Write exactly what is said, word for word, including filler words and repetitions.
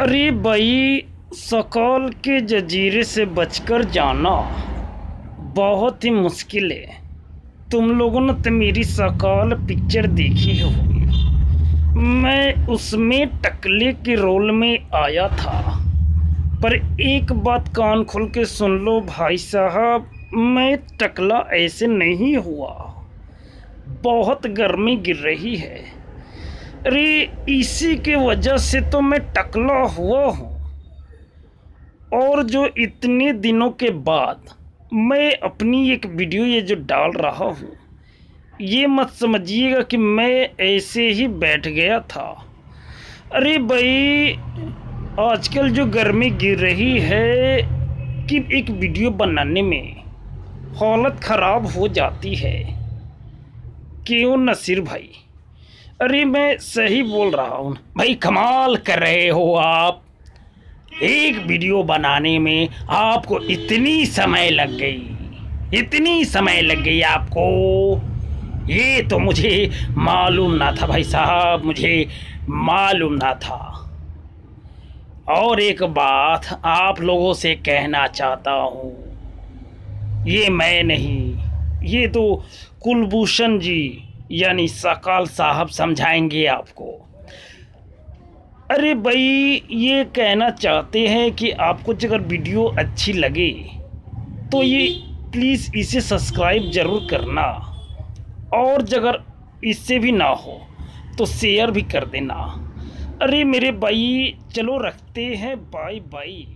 अरे भाई, सकौल के जजीरे से बचकर जाना बहुत ही मुश्किल है। तुम लोगों ने तो मेरी सकौल पिक्चर देखी होगी। मैं उसमें टकले के रोल में आया था। पर एक बात कान खोल के सुन लो भाई साहब, मैं टकला ऐसे नहीं हुआ। बहुत गर्मी गिर रही है। अरे इसी के वजह से तो मैं टकला हुआ हूँ। और जो इतने दिनों के बाद मैं अपनी एक वीडियो ये जो डाल रहा हूँ, ये मत समझिएगा कि मैं ऐसे ही बैठ गया था। अरे भाई, आजकल जो गर्मी गिर रही है कि एक वीडियो बनाने में हालत ख़राब हो जाती है। क्यों नसीर भाई? अरे मैं सही बोल रहा हूँ भाई। कमाल कर रहे हो आप। एक वीडियो बनाने में आपको इतनी समय लग गई, इतनी समय लग गई आपको। ये तो मुझे मालूम ना था भाई साहब, मुझे मालूम ना था। और एक बात आप लोगों से कहना चाहता हूँ, ये मैं नहीं, ये तो कुलभूषण जी यानी सकाल साहब समझाएंगे आपको। अरे भाई, ये कहना चाहते हैं कि आपको अगर वीडियो अच्छी लगे तो ये प्लीज़ इसे सब्सक्राइब ज़रूर करना, और अगर इससे भी ना हो तो शेयर भी कर देना। अरे मेरे भाई, चलो रखते हैं, बाय बाय।